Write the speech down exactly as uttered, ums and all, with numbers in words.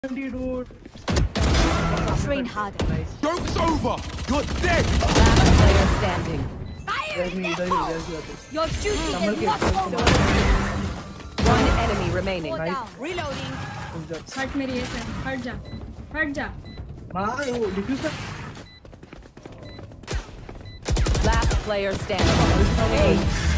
Dude. Train harder. Nice. Joke's over! You're dead! Last player standing. There's me, there's me, there's me. Your duty Number is not kill. over. One enemy remaining. Nice. Down. Reloading. हट मेरी ऐसे हट जा हट जा मार वो diffuser Last player standing. Hey.